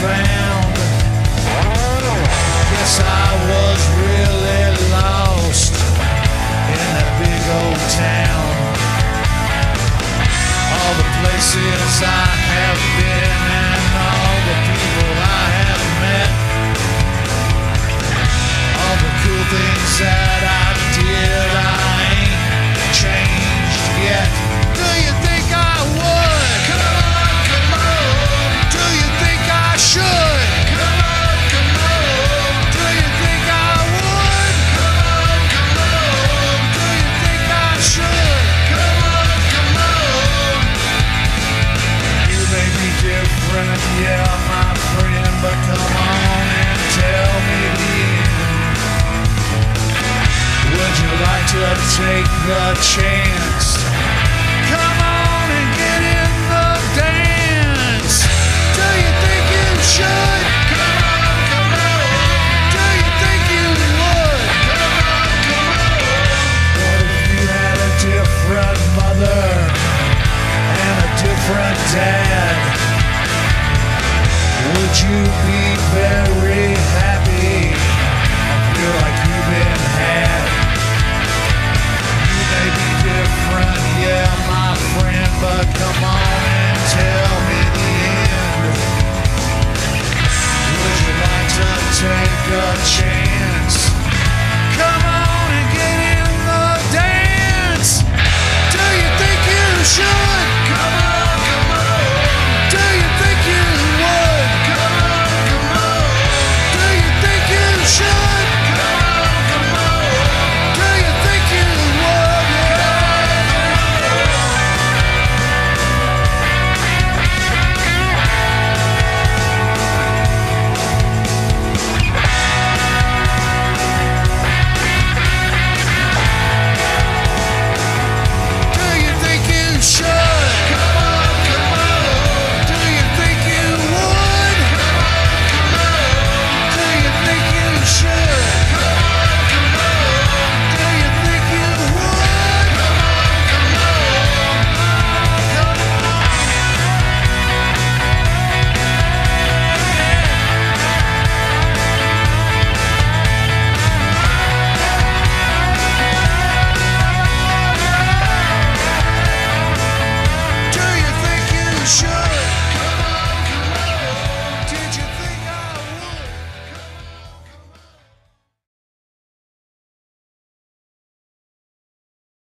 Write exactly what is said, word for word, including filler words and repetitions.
found. Guess I was really lost in that big old town. All the places I have been and all the people I have met, all the cool things that I did, I ain't changed yet. Do you think I would? Come on, come on. Do you think I should? Come on, come on. Do you think I would? Come on, come on. Do you think I should? Come on, come on. You may be different, yeah, my friend, but come on and tell me the end. Would you like to take the chance? Come on and get in the dance. Do you think you should? Come on, come on. Do you think you would? Come on, come on. What if you had a different mother and a different dad? Would you be very happy? I feel like you've been had. You may be different, yeah, my friend, but come on